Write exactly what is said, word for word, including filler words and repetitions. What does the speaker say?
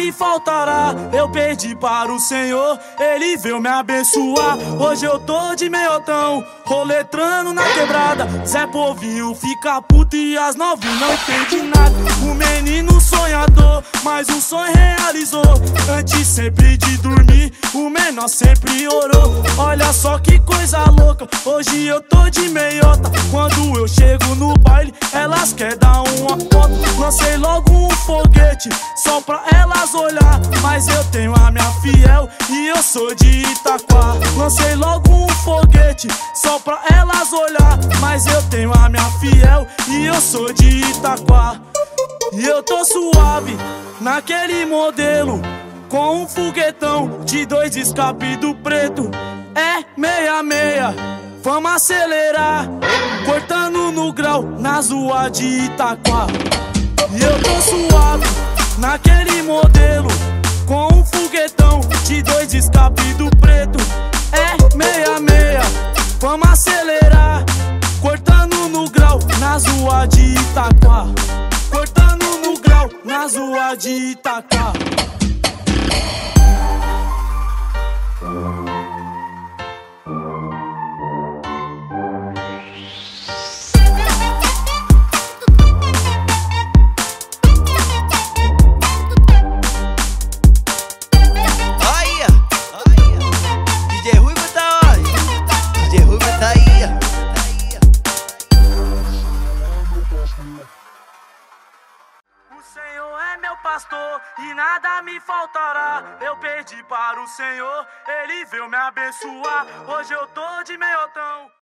me faltará. Eu pedi para o Senhor, Ele veio me abençoar. Hoje eu tô de meiotão, roletrando na quebrada. Zé Povinho fica puto e as novinhas não entende nada. O menino sonhador, mas o sonho realizou. Antes sempre de dormir, o menor sempre orou. Olha só que coisa louca, hoje eu tô de meiota. Quando eu chego no baile, elas querem dar uma foto. Lancei logo um foguete, só pra elas olhar. Mas eu tenho a minha fiel e eu sou de Itaquá. Lancei logo um foguete, só pra elas olhar. Mas eu tenho a minha fiel e eu sou de Itaquá. E eu tô suave, naquele modelo, com um foguetão de dois escape do preto. É meia meia, vamos acelerar, cortando no grau, na zoa de Itaquá. E eu tô suave, naquele modelo, com um foguetão de dois escape do preto. É meia meia, vamos acelerar, cortando no grau, na zoa de Itaquá. Cortando no grau, na zoa de Itaquá. O Senhor é meu pastor e nada me faltará. Eu pedi para o Senhor, Ele veio me abençoar. Hoje eu tô de meiotão.